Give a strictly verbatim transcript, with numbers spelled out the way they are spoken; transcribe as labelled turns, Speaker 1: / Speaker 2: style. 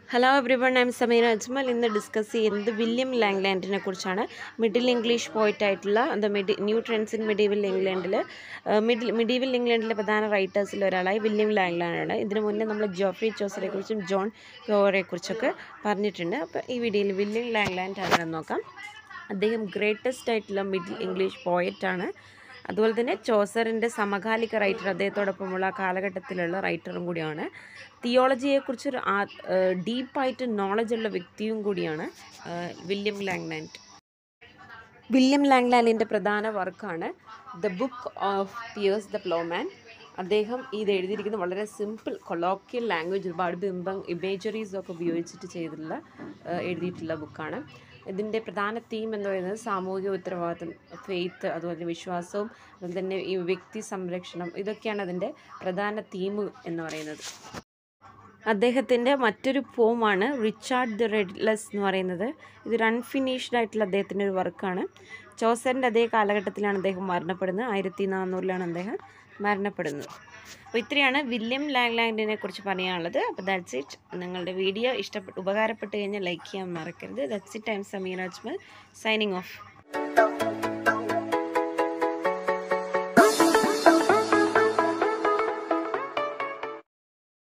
Speaker 1: Hello everyone, I am Samira Ajmal. In the discuss the William Langland in a Middle English poet title, the mid- new trends in medieval England. Uh, middle, medieval England writers William Langland. In the Geoffrey Chaucer, John Gore, video William Langland. അദ്ദേഹം greatest ആയിട്ടുള്ള middle English പോയറ്റാണ്. അതുപോലെ തന്നെ ചോസറിൻ്റെ സമകാലിക writer, അദ്ദേഹത്തോടൊപ്പമുള്ള കാലഘട്ടത്തിലുള്ള റൈറ്ററും കൂടിയാണ്. തിയോളജിയെക്കുറിച്ചൊരു ഡീപ്പായിട്ട് നോളജുള്ള വ്യക്തിയും കൂടിയാണ് വില്യം ലാംഗ്ലാൻഡ്. വില്യം ലാംഗ്ലാൻഡിൻ്റെ പ്രധാന വർക്കാണ് the book of Piers the Plowman. അദ്ദേഹം ഇത് എഴുതിയിരിക്കുന്നത് വളരെ സിമ്പിൾ കൊളോക്കിയൽ ലാംഗ്വേജ്, ഒരുപാട് ബിംബം ഇമേജറീസൊക്കെ ഉപയോഗിച്ചിട്ട് ചെയ്തിട്ടുള്ള എഴുതിയിട്ടുള്ള ബുക്കാണ്. ഇതിൻ്റെ പ്രധാന തീം എന്ന് പറയുന്നത് സാമൂഹിക ഉത്തരവാദിത്വം, ഫെയ്ത്ത്, അതുപോലെ വിശ്വാസവും അതുപോലെ തന്നെ ഈ വ്യക്തി സംരക്ഷണം, ഇതൊക്കെയാണ് അതിൻ്റെ പ്രധാന തീം എന്ന് പറയുന്നത്. അദ്ദേഹത്തിൻ്റെ മറ്റൊരു പോമാണ് റിച്ചാർഡ് ദി റെഡ്ലെസ് എന്ന് പറയുന്നത്. ഇതൊരു അൺഫിനിഷ്ഡ് ആയിട്ടുള്ള അദ്ദേഹത്തിൻ്റെ ഒരു വർക്കാണ്. ചോസറിൻ്റെ അതേ കാലഘട്ടത്തിലാണ് അദ്ദേഹം മരണപ്പെടുന്നത്. ആയിരത്തി നാനൂറിലാണ് അദ്ദേഹം മരണപ്പെടുന്നത്. അപ്പോൾ ഇത്രയാണ് വില്യം ലാംഗ്ലാൻഡിനെ കുറിച്ച് പറയാനുള്ളത്. അപ്പോൾ ദാറ്റ്സ് ഇറ്റ്. നിങ്ങളുടെ വീഡിയോ ഇഷ്ടപ്പെട്ട് ഉപകാരപ്പെട്ട് കഴിഞ്ഞാൽ ലൈക്ക് ചെയ്യാൻ മറക്കരുത്. That's it. I'm Sameera Ajmal signing of.